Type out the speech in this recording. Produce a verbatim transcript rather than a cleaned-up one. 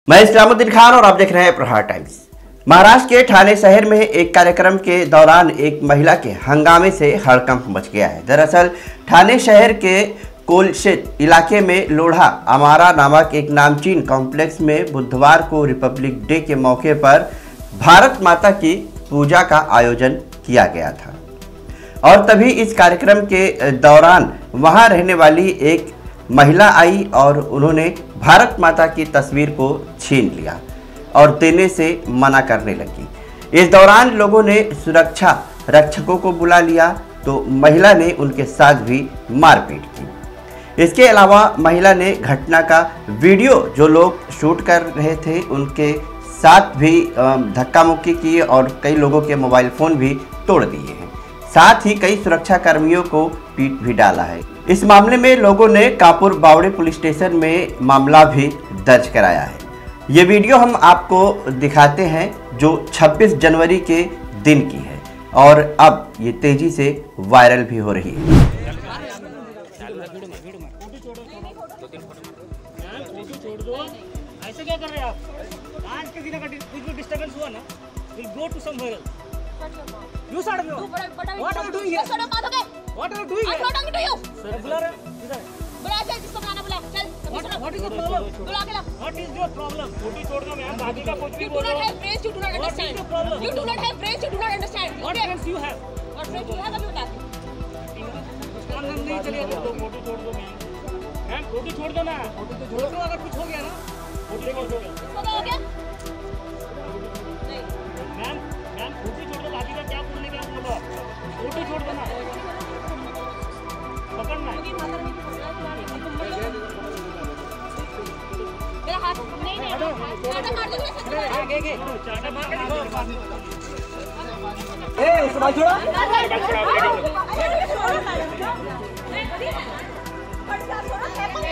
मैं इस्लामुद्दीन खान और आप देख रहे हैं प्रहार टाइम्स। महाराष्ट्र के ठाणे शहर में एक कार्यक्रम के दौरान एक महिला के हंगामे से हड़कंप मच गया है। दरअसल ठाणे शहर के कोलशेत इलाके में लोढ़ा अमारा नामक एक नामचीन कॉम्प्लेक्स में बुधवार को रिपब्लिक डे के मौके पर भारत माता की पूजा का आयोजन किया गया था और तभी इस कार्यक्रम के दौरान वहां रहने वाली एक महिला आई और उन्होंने भारत माता की तस्वीर को छीन लिया और देने से मना करने लगी। इस दौरान लोगों ने सुरक्षा रक्षकों को बुला लिया तो महिला ने उनके साथ भी मारपीट की। इसके अलावा महिला ने घटना का वीडियो जो लोग शूट कर रहे थे उनके साथ भी धक्का मुक्की की और कई लोगों के मोबाइल फ़ोन भी तोड़ दिए हैं। साथ ही कई सुरक्षा कर्मियों को पीट भी डाला है। इस मामले में लोगों ने कापुर बावड़े पुलिस स्टेशन में मामला भी दर्ज कराया है। ये वीडियो हम आपको दिखाते हैं जो छब्बीस जनवरी के दिन की है और अब ये तेजी से वायरल भी हो रही है। ऐसे क्या कर रहे हैं आप? आज के दिन अगर कुछ भी डिस्टर्बेंस हुआ ना, we'll go to somewhere else. You start me. What are you doing here? What are you doing here? I'm not talking to you. Sir, बुला रहे हैं इधर. बुला चल जिसको बुलाना बुला चल. What What is the problem? बुला के ला. What is your problem? छोटी छोड़ दो मैम, बाकी का कुछ भी You do बोलो. not have brains. You do not What is understand. your problem? You do not have brains. You do not understand. What Okay? friends you have? What brains you have अभी बता. काम हम नहीं चलेगा तो छोटी छोड़ दो मैम. मैम छोटी छोड़ दो ना. छोटी तो छोड़ दो अगर कुछ हो गया ना. छोटी छोड़ दो. इसको क्या हो गया? नहीं. मैम मैम छोटी छोड़ दो, बाकी का क्या बोलने का बोलो. छोटी छोड़ दो ना. पकड़ना है. मेरा हाथ नहीं नहीं चाटा मार दो मेरे साथ. आगे आगे चाटा मार के ए उसको बाल छोड़ो. छोड़ो.